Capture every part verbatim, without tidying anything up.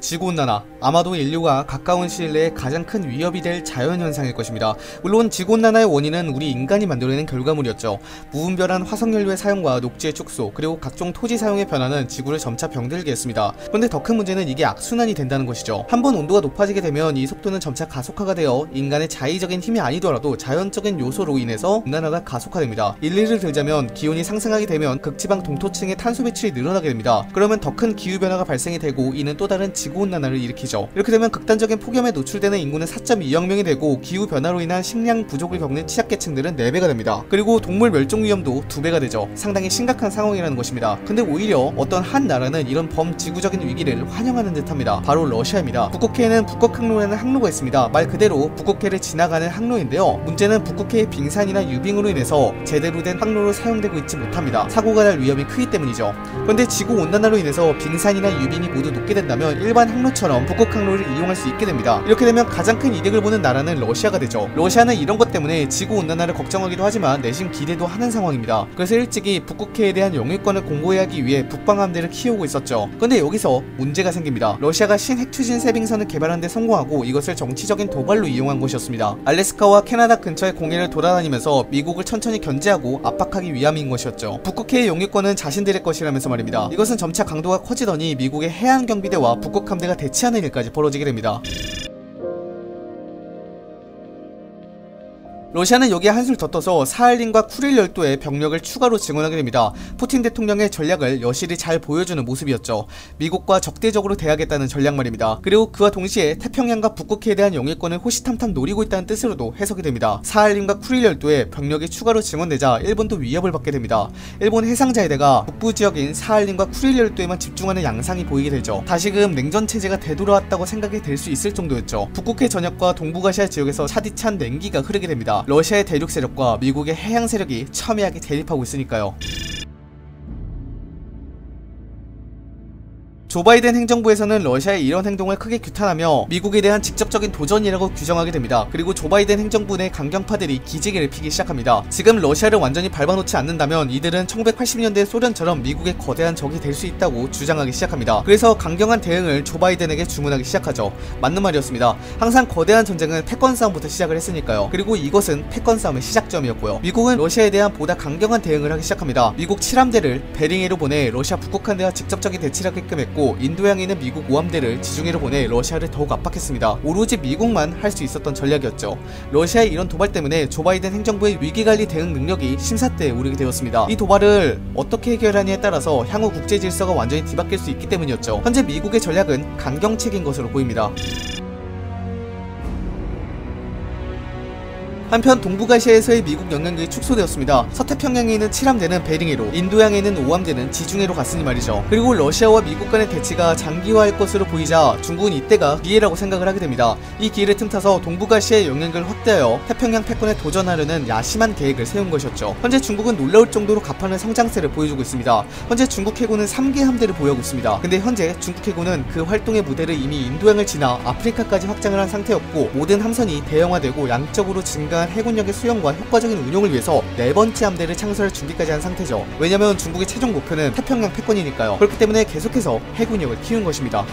지구온난화, 아마도 인류가 가까운 시일 내에 가장 큰 위협이 될 자연현상일 것입니다. 물론 지구온난화의 원인은 우리 인간이 만들어낸 결과물이었죠. 무분별한 화석연료의 사용과 녹지의 축소, 그리고 각종 토지 사용의 변화는 지구를 점차 병들게 했습니다. 그런데 더 큰 문제는 이게 악순환이 된다는 것이죠. 한번 온도가 높아지게 되면 이 속도는 점차 가속화가 되어 인간의 자의적인 힘이 아니더라도 자연적인 요소로 인해서 온난화가 가속화됩니다. 일리를 들자면 기온이 상승하게 되면 극지방 동토층의 탄소 배출이 늘어나게 됩니다. 그러면 더 큰 기후변화가 발생이 되고 이는 또 다른 지구온난화를 일으키죠. 이렇게 되면 극단적인 폭염에 노출되는 인구는 사 점 이억 명이 되고 기후변화로 인한 식량 부족을 겪는 취약계층들은 네 배가 됩니다. 그리고 동물 멸종 위험도 두 배가 되죠. 상당히 심각한 상황이라는 것입니다. 근데 오히려 어떤 한 나라는 이런 범지구적인 위기를 환영하는 듯합니다. 바로 러시아입니다. 북극해에는 북극항로라는 항로가 있습니다. 말 그대로 북극해를 지나가는 항로인데요. 문제는 북극해의 빙산이나 유빙으로 인해서 제대로 된 항로로 사용되고 있지 못합니다. 사고가 날 위험이 크기 때문이죠. 그런데 지구온난화로 인해서 빙산이나 유빙이 모두 녹게 된다면 일반 항로처럼 북극항로를 이용할 수 있게 됩니다. 이렇게 되면 가장 큰 이득을 보는 나라는 러시아가 되죠. 러시아는 이런 것 때문에 지구온난화를 걱정하기도 하지만 내심 기대도 하는 상황입니다. 그래서 일찍이 북극해에 대한 영유권을 공고히 하기 위해 북방함대를 키우고 있었죠. 근데 여기서 문제가 생깁니다. 러시아가 신핵추진 쇠빙선을 개발하는 데 성공하고 이것을 정치적인 도발로 이용한 것이었습니다. 알래스카와 캐나다 근처의 공해를 돌아다니면서 미국을 천천히 견제하고 압박하기 위함인 것이었죠. 북극해의 영유권은 자신들의 것이라면서 말입니다. 이것은 점차 강도가 커지더니 미국의 해안경비대와 북극함대가 대치하는 일까지 벌어지게 됩니다. 러시아는 여기에 한술 더 떠서 사할린과 쿠릴 열도에 병력을 추가로 증원하게 됩니다. 푸틴 대통령의 전략을 여실히 잘 보여주는 모습이었죠. 미국과 적대적으로 대하겠다는 전략 말입니다. 그리고 그와 동시에 태평양과 북극해에 대한 영유권을 호시탐탐 노리고 있다는 뜻으로도 해석이 됩니다. 사할린과 쿠릴 열도에 병력이 추가로 증원되자 일본도 위협을 받게 됩니다. 일본 해상자위대가 북부 지역인 사할린과 쿠릴 열도에만 집중하는 양상이 보이게 되죠. 다시금 냉전체제가 되돌아왔다고 생각이 될 수 있을 정도였죠. 북극해 전역과 동북아시아 지역에서 차디찬 냉기가 흐르게 됩니다. 러시아의 대륙 세력과 미국의 해양 세력이 첨예하게 대립하고 있으니까요. 조 바이든 행정부에서는 러시아의 이런 행동을 크게 규탄하며 미국에 대한 직접적인 도전이라고 규정하게 됩니다. 그리고 조 바이든 행정부 내 강경파들이 기지개를 피기 시작합니다. 지금 러시아를 완전히 밟아놓지 않는다면 이들은 천구백팔십 년대 소련처럼 미국의 거대한 적이 될 수 있다고 주장하기 시작합니다. 그래서 강경한 대응을 조 바이든에게 주문하기 시작하죠. 맞는 말이었습니다. 항상 거대한 전쟁은 패권 싸움부터 시작을 했으니까요. 그리고 이것은 패권 싸움의 시작점이었고요. 미국은 러시아에 대한 보다 강경한 대응을 하기 시작합니다. 미국 칠함대를 베링해로 보내 러시아 북극함대와 직접적인 대치를 하게끔 했고 인도양에 있는 미국 오함대를 지중해로 보내 러시아를 더욱 압박했습니다. 오로지 미국만 할 수 있었던 전략이었죠. 러시아의 이런 도발 때문에 조 바이든 행정부의 위기관리 대응 능력이 심사대에 오르게 되었습니다. 이 도발을 어떻게 해결하느냐에 따라서 향후 국제 질서가 완전히 뒤바뀔 수 있기 때문이었죠. 현재 미국의 전략은 강경책인 것으로 보입니다. 한편 동북아시아에서의 미국 영향력이 축소되었습니다. 서태평양에 있는 칠함대는 베링해로, 인도양에 있는 오함대는 지중해로 갔으니 말이죠. 그리고 러시아와 미국 간의 대치가 장기화할 것으로 보이자 중국은 이때가 기회라고 생각을 하게 됩니다. 이 기회를 틈타서 동북아시아의 영향력을 확대하여 태평양 패권에 도전하려는 야심한 계획을 세운 것이었죠. 현재 중국은 놀라울 정도로 가파른 성장세를 보여주고 있습니다. 현재 중국 해군은 삼 개 함대를 보유하고 있습니다. 근데 현재 중국 해군은 그 활동의 무대를 이미 인도양을 지나 아프리카까지 확장을 한 상태였고 모든 함선이 대형화되고 양적으로 증가 해군력의 수용과 효과적인 운용을 위해서 네 번째 함대를 창설할 준비까지 한 상태죠. 왜냐면 중국의 최종 목표는 태평양 패권이니까요. 그렇기 때문에 계속해서 해군력을 키운 것입니다.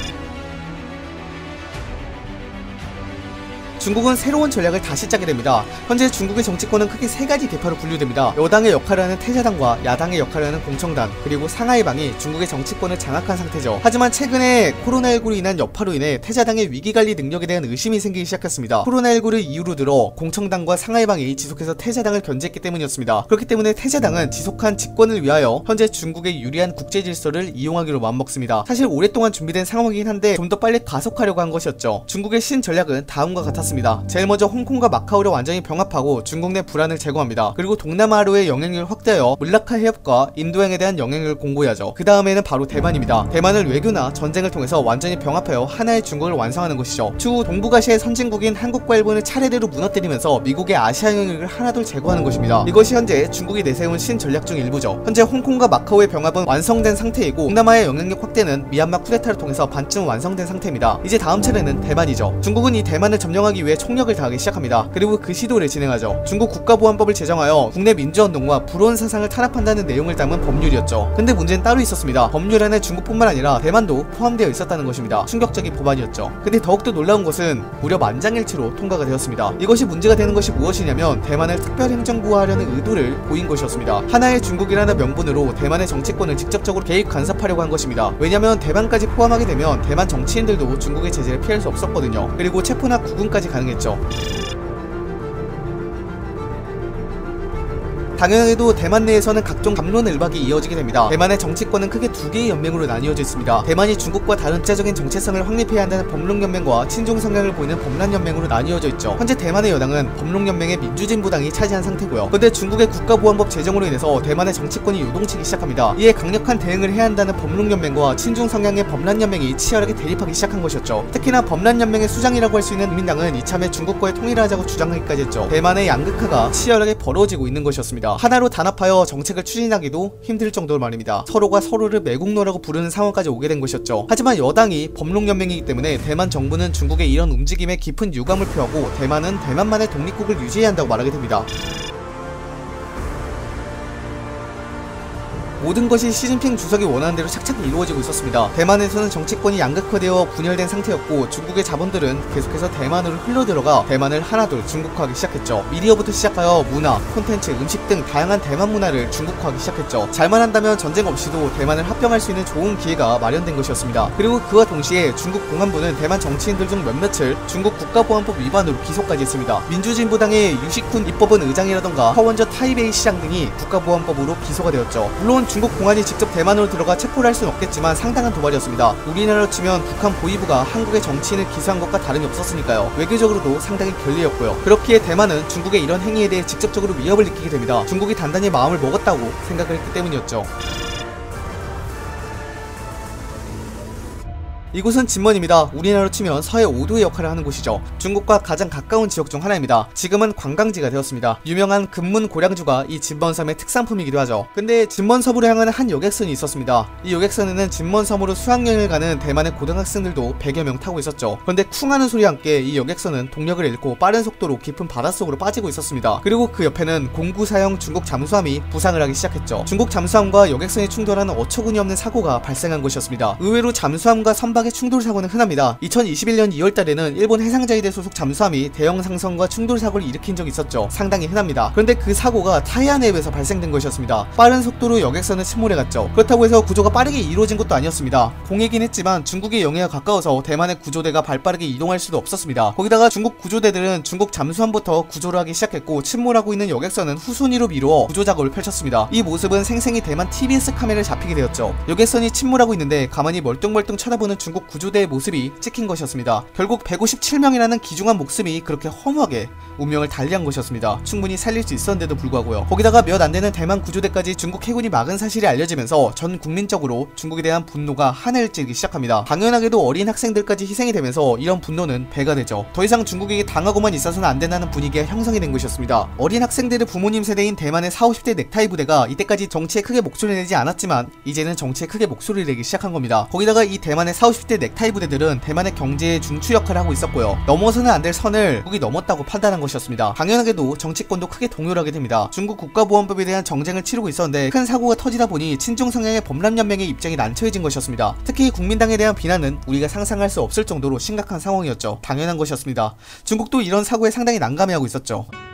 중국은 새로운 전략을 다시 짜게 됩니다. 현재 중국의 정치권은 크게 세 가지 계파로 분류됩니다. 여당의 역할을 하는 태자당과 야당의 역할을 하는 공청당, 그리고 상하이방이 중국의 정치권을 장악한 상태죠. 하지만 최근에 코로나십구로 인한 여파로 인해 태자당의 위기관리 능력에 대한 의심이 생기기 시작했습니다. 코로나십구를 이유로 들어 공청당과 상하이방이 지속해서 태자당을 견제했기 때문이었습니다. 그렇기 때문에 태자당은 지속한 집권을 위하여 현재 중국의 유리한 국제 질서를 이용하기로 마음먹습니다. 사실 오랫동안 준비된 상황이긴 한데 좀 더 빨리 가속하려고 한 것이었죠. 중국의 신전략은 다음과 같았습니다. 제일 먼저 홍콩과 마카오를 완전히 병합하고 중국 내 불안을 제거합니다. 그리고 동남아로의 영향력을 확대하여 물라카 해협과 인도양에 대한 영향력을 공고히 하죠. 그 다음에는 바로 대만입니다. 대만을 외교나 전쟁을 통해서 완전히 병합하여 하나의 중국을 완성하는 것이죠. 추후 동북아시아의 선진국인 한국과 일본을 차례대로 무너뜨리면서 미국의 아시아 영향력을 하나둘 제거하는 것입니다. 이것이 현재 중국이 내세운 신전략 중 일부죠. 현재 홍콩과 마카오의 병합은 완성된 상태이고 동남아의 영향력 확대는 미얀마 쿠데타를 통해서 반쯤 완성된 상태입니다. 이제 다음 차례는 대만이죠. 중국은 이 대만을 점령하기 막기 위해 총력을 다하기 시작합니다. 그리고 그 시도를 진행하죠. 중국 국가보안법을 제정하여 국내 민주운동과 불온 사상을 탄압한다는 내용을 담은 법률이었죠. 근데 문제는 따로 있었습니다. 법률 안에 중국뿐만 아니라 대만도 포함되어 있었다는 것입니다. 충격적인 법안이었죠. 근데 더욱더 놀라운 것은 무려 만장일치로 통과가 되었습니다. 이것이 문제가 되는 것이 무엇이냐면 대만을 특별행정구화하려는 의도를 보인 것이었습니다. 하나의 중국이라는 명분으로 대만의 정치권을 직접적으로 개입 간섭하려고 한 것입니다. 왜냐면 대만까지 포함하게 되면 대만 정치인들도 중국의 제재를 피할 수 없었거든요. 그리고 체포나 구금까지 가능했죠. 당연하게도 대만 내에서는 각종 갑론을박이 이어지게 됩니다. 대만의 정치권은 크게 두 개의 연맹으로 나뉘어져 있습니다. 대만이 중국과 다른 국제적인 정체성을 확립해야 한다는 법롱연맹과 친중 성향을 보이는 범란연맹으로 나뉘어져 있죠. 현재 대만의 여당은 법롱연맹의 민주진보당이 차지한 상태고요. 그런데 중국의 국가보안법 제정으로 인해서 대만의 정치권이 요동치기 시작합니다. 이에 강력한 대응을 해야 한다는 법롱연맹과 친중 성향의 범란연맹이 치열하게 대립하기 시작한 것이었죠. 특히나 범란연맹의 수장이라고 할 수 있는 국민당은 이참에 중국과의 통일을 하자고 주장하기까지 했죠. 대만의 양극화가 치열하게 벌어지고 있는 것이었습니다. 하나로 단합하여 정책을 추진하기도 힘들 정도로 말입니다. 서로가 서로를 매국노라고 부르는 상황까지 오게 된 것이었죠. 하지만 여당이 법롱연맹이기 때문에 대만 정부는 중국의 이런 움직임에 깊은 유감을 표하고 대만은 대만만의 독립국을 유지해야 한다고 말하게 됩니다. 모든 것이 시진핑 주석이 원하는 대로 착착 이루어지고 있었습니다. 대만에서는 정치권이 양극화되어 분열된 상태였고 중국의 자본들은 계속해서 대만으로 흘러들어가 대만을 하나둘 중국화하기 시작했죠. 미디어부터 시작하여 문화, 콘텐츠, 음식 등 다양한 대만 문화를 중국화하기 시작했죠. 잘만 한다면 전쟁 없이도 대만을 합병할 수 있는 좋은 기회가 마련된 것이었습니다. 그리고 그와 동시에 중국 공안부는 대만 정치인들 중 몇몇을 중국 국가보안법 위반으로 기소까지 했습니다. 민주진보당의 유시쿤 입법원 의장이라던가 허원저 타이베이 시장 등이 국가보안법으로 기소가 되었죠. 물론 중국 공안이 직접 대만으로 들어가 체포를 할 수는 없겠지만 상당한 도발이었습니다. 우리나라로 치면 북한 보위부가 한국의 정치인을 기소한 것과 다름이 없었으니까요. 외교적으로도 상당히 결례였고요. 그렇기에 대만은 중국의 이런 행위에 대해 직접적으로 위협을 느끼게 됩니다. 중국이 단단히 마음을 먹었다고 생각을 했기 때문이었죠. 이곳은 진먼입니다. 우리나라로 치면 서해 오 도의 역할을 하는 곳이죠. 중국과 가장 가까운 지역 중 하나입니다. 지금은 관광지가 되었습니다. 유명한 금문 고량주가 이 진먼섬의 특산품이기도 하죠. 근데 진먼섬으로 향하는 한 여객선이 있었습니다. 이 여객선에는 진먼섬으로 수학여행을 가는 대만의 고등학생들도 백여 명 타고 있었죠. 그런데 쿵 하는 소리와 함께 이 여객선은 동력을 잃고 빠른 속도로 깊은 바닷속으로 빠지고 있었습니다. 그리고 그 옆에는 공구사형 중국 잠수함이 부상을 하기 시작했죠. 중국 잠수함과 여객선이 충돌하는 어처구니 없는 사고가 발생한 것이었습니다. 의외로 잠수함과 선박 충돌 사고는 흔합니다. 이천이십일 년 이월 달에는 일본 해상자위대 소속 잠수함이 대형 상선과 충돌 사고를 일으킨 적이 있었죠. 상당히 흔합니다. 그런데 그 사고가 타이완 해협에서 발생된 것이었습니다. 빠른 속도로 여객선은 침몰해갔죠. 그렇다고 해서 구조가 빠르게 이루어진 것도 아니었습니다. 공이긴 했지만 중국의 영해가 가까워서 대만의 구조대가 발빠르게 이동할 수도 없었습니다. 거기다가 중국 구조대들은 중국 잠수함부터 구조를 하기 시작했고 침몰하고 있는 여객선은 후순위로 미루어 구조 작업을 펼쳤습니다. 이 모습은 생생히 대만 티비에스 카메라에 잡히게 되었죠. 여객선이 침몰하고 있는데 가만히 멀뚱멀뚱 쳐다보는 중국 중국 구조대의 모습이 찍힌 것이었습니다. 결국 백오십칠 명이라는 귀중한 목숨이 그렇게 허무하게 운명을 달리한 것이었습니다. 충분히 살릴 수 있었는데도 불구하고요. 거기다가 몇 안되는 대만 구조대까지 중국 해군이 막은 사실이 알려지면서 전 국민적으로 중국에 대한 분노가 하늘을 찌르기 시작합니다. 당연하게도 어린 학생들까지 희생이 되면서 이런 분노는 배가 되죠. 더 이상 중국에게 당하고만 있어서는 안된다는 분위기가 형성이 된 것이었습니다. 어린 학생들의 부모님 세대인 대만의 사오십 대 넥타이 부대가 이때까지 정치에 크게 목소리를 내지 않았지만 이제는 정치에 크게 목소리를 내기 시작한 겁니다. 거기다가 이 대만의 사오십 대 넥타이 부대들은 대만의 경제의 중추 역할을 하고 있었고요. 넘어서는 안 될 선을 중국이 넘었다고 판단한 것이었습니다. 당연하게도 정치권도 크게 동요를 하게 됩니다. 중국 국가보안법에 대한 정쟁을 치르고 있었는데 큰 사고가 터지다 보니 친중 성향의 범람연맹의 입장이 난처해진 것이었습니다. 특히 국민당에 대한 비난은 우리가 상상할 수 없을 정도로 심각한 상황이었죠. 당연한 것이었습니다. 중국도 이런 사고에 상당히 난감해하고 있었죠.